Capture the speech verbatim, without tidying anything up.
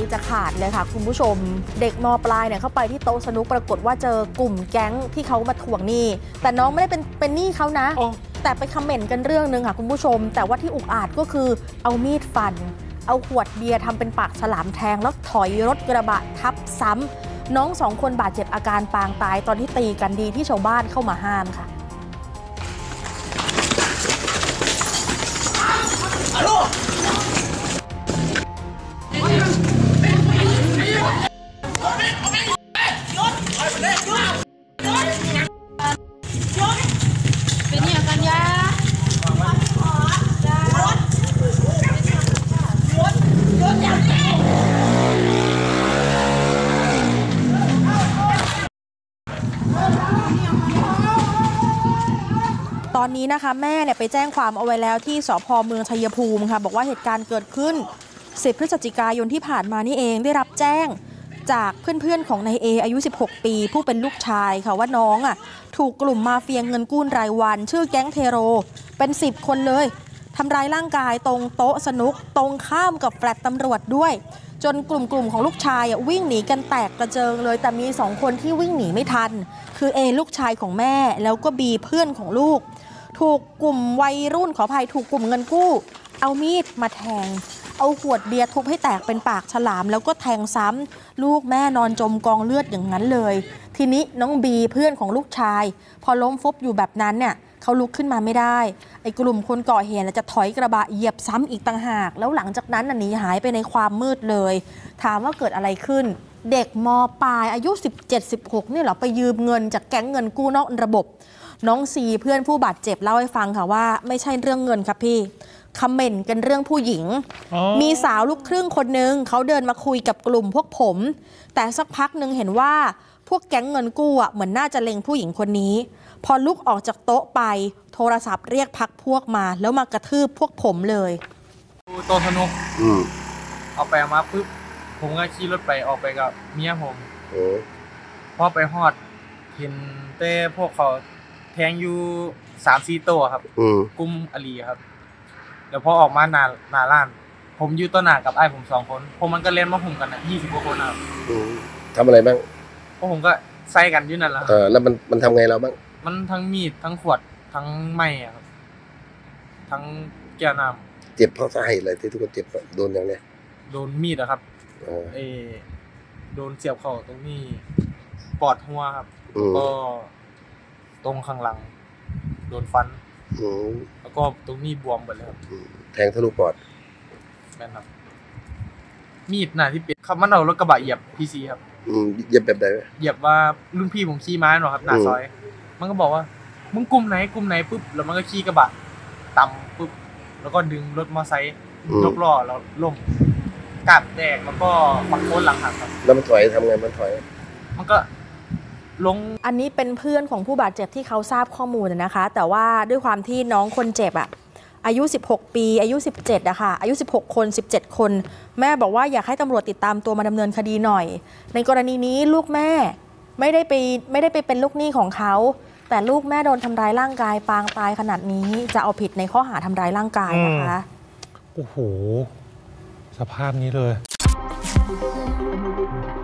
จะขาดเลยค่ะคุณผู้ชมเด็กม.ปลายเนี่ยเข้าไปที่โต๊ะสนุกปรากฏว่าเจอกลุ่มแก๊งที่เขามาทวงหนี้แต่น้องไม่ได้เป็นเป็นหนี้เขานะแต่ไปคอมเมนต์กันเรื่องนึงค่ะคุณผู้ชมแต่ว่าที่อุกอาจก็คือเอามีดฟันเอาขวดเบียร์ทำเป็นปากฉลามแทงแล้วถอยรถกระบะทับซ้ำน้องสองคนบาดเจ็บอาการปางตายตอนที่ตีกันดีที่ชาวบ้านเข้ามาห้ามค่ะตอนนี้นะคะแม่เนี่ยไปแจ้งความเอาไว้แล้วที่สภ.เมืองชัยภูมิค่ะบอกว่าเหตุการณ์เกิดขึ้นสิบพฤศจิกายนที่ผ่านมานี่เองได้รับแจ้งจากเพื่อนๆของนายเออายุสิบหกปีผู้เป็นลูกชายค่ะว่าน้องอ่ะถูกกลุ่มมาเฟียเงินกู้รายวันชื่อแก๊งเทโรเป็นสิบคนเลยทำร้ายร่างกายตรงโต๊ะสนุกตรงข้ามกับแฟลตตำรวจด้วยจนกลุ่มๆของลูกชายอ่ะวิ่งหนีกันแตกกระเจิงเลยแต่มีสองคนที่วิ่งหนีไม่ทันคือเอลูกชายของแม่แล้วก็บีเพื่อนของลูกถูกกลุ่มวัยรุ่นขออภัยถูกกลุ่มเงินกู้เอามีดมาแทงเอาขวดเบียร์ทุบให้แตกเป็นปากฉลามแล้วก็แทงซ้ำลูกแม่นอนจมกองเลือดอย่างนั้นเลยทีนี้น้องบีเพื่อนของลูกชายพอล้มฟุบอยู่แบบนั้นเนี่ยเขาลุกขึ้นมาไม่ได้ไอ้กลุ่มคนก่อเหตุจะถอยกระบะเหยียบซ้ำอีกต่างหากแล้วหลังจากนั้นหนีหายไปในความมืดเลยถามว่าเกิดอะไรขึ้นเด็กม.ปลายอายุ สิบเจ็ด สิบหก นี่เหรอไปยืมเงินจากแก๊งเงินกู้นอกระบบน้องซีเพื่อนผู้บาดเจ็บเล่าให้ฟังค่ะว่าไม่ใช่เรื่องเงินครับพี่คอมเมนต์กันเรื่องผู้หญิงมีสาวลูกครึ่งคนนึงเขาเดินมาคุยกับกลุ่มพวกผมแต่สักพักนึงเห็นว่าพวกแก๊งเงินกู้อ่ะเหมือนน่าจะเล็งผู้หญิงคนนี้พอลุกออกจากโต๊ะไปโทรศัพท์เรียกพักพวกมาแล้วมากระทืบพวกผมเลยโต๊ะสนุกเอาไปมาปุ๊บผมก็ขี่รถไปออกไปกับเมียผมพอไปฮอดเห็นเต้พวกเขาแทงอยู่สามสี่โต๊ะครับกุ้มอลีครับเดี๋ยวพอออกมาหน้าหน้าร้านผมอยู่ต้นหน้ากับไอ้ผมสองคนผมมันก็เล่นมาผมกันนะยี่สิบกว่าคนครับทำอะไรบ้างพวกผมก็ใส่กันอยู่นั่นแหละเออแล้วมันมันทำไงเราบ้างมันทั้งมีดทั้งขวดทั้งไม้ครับทั้งแก้วน้ำเจ็บเพราะสาเหตุอะไรที่ทุกคนเจ็บโดนอย่างเนี้ยโดนมีดอะครับเอโดนเสียบเข้าตรงนี้ปอดหัวครับก็ตรงข้างหลังโดนฟันแล้วก็ตรงนี้บวมหมดเลยครับแทงทะลุปอดแม่นครับมีดหน้าที่เป็นขับมันเอารถกระบะเหยียบพีซีครับเหยียบแบบไหนเหยียบว่ารุ่นพี่ผมขี่ม้าหรอครับหน้าซอยมันก็บอกว่ามึงกลุ่มไหนกลุ่มไหนปุ๊บแล้วมันก็ขี่กระบะต่ำปุ๊บแล้วก็ดึงรถมอเตอร์ไซค์ยกล้อแล้วล้มกัดแตกแล้วก็ปักโคนหลังหักครับแล้วมันถอยทำไงมันถอยมันก็ลงอันนี้เป็นเพื่อนของผู้บาดเจ็บที่เขาทราบข้อมูลนะคะแต่ว่าด้วยความที่น้องคนเจ็บอ่ะอายุสิบหกปีอายุสิบเจ็ดอะค่ะอายุสิบหกคนสิบเจ็ดคนแม่บอกว่าอยากให้ตำรวจติดตามตัวมาดำเนินคดีหน่อยในกรณีนี้ลูกแม่ไม่ได้ไปไม่ได้ไปเป็นลูกหนี้ของเขาแต่ลูกแม่โดนทำร้ายร่างกายปางตายขนาดนี้จะเอาผิดในข้อหาทำร้ายร่างกายนะคะโอ้โหสภาพนี้เลย